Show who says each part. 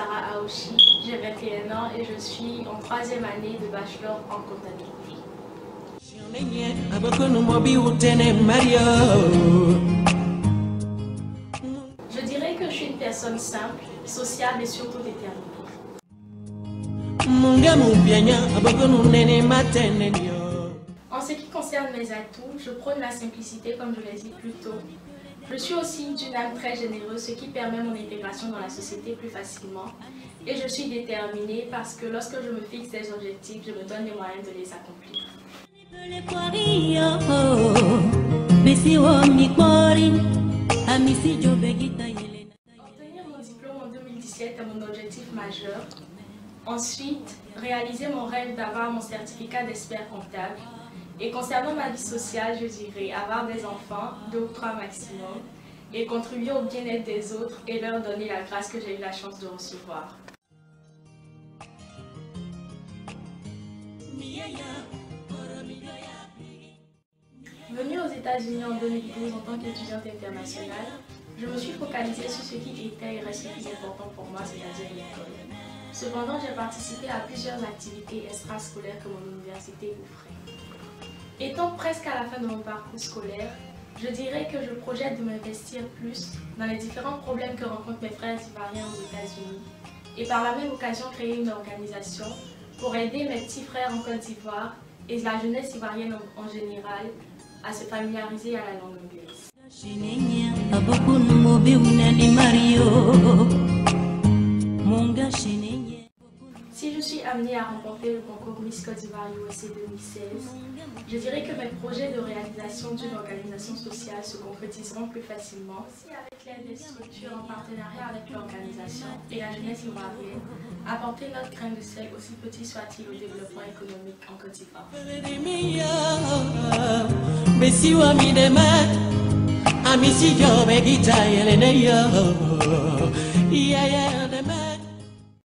Speaker 1: Elsa Ahochi, j'ai 21 ans et je suis en 3e année de bachelor en comptabilité. Je dirais que je suis une personne simple, sociable et surtout déterminée. En ce qui concerne mes atouts, je prône la simplicité comme je l'ai dit plus tôt. Je suis aussi d'une âme très généreuse, ce qui permet mon intégration dans la société plus facilement. Et je suis déterminée parce que lorsque je me fixe des objectifs, je me donne les moyens de les accomplir. Obtenir mon diplôme en 2017 est mon objectif majeur. Ensuite, réaliser mon rêve d'avoir mon certificat d'expert comptable. Et concernant ma vie sociale, je dirais avoir des enfants, 2 ou 3 maximum, et contribuer au bien-être des autres et leur donner la grâce que j'ai eu la chance de recevoir. Venue aux États-Unis en 2012 en tant qu'étudiante internationale, je me suis focalisée sur ce qui était et reste le plus important pour moi, c'est-à-dire l'école. Cependant, j'ai participé à plusieurs activités extrascolaires que mon université offrait. Étant presque à la fin de mon parcours scolaire, je dirais que je projette de m'investir plus dans les différents problèmes que rencontrent mes frères ivoiriens aux États-Unis et par la même occasion créer une organisation pour aider mes petits frères en Côte d'Ivoire et la jeunesse ivoirienne en général à se familiariser à la langue anglaise. Si je suis amenée à remporter le concours Miss Côte d'Ivoire USA 2016, je dirais que mes projets de réalisation d'une organisation sociale se concrétiseront plus facilement si, avec l'aide des structures en partenariat avec l'organisation et la jeunesse ivoirienne, apporter notre grain de sel, aussi petit soit-il, au développement économique en Côte d'Ivoire.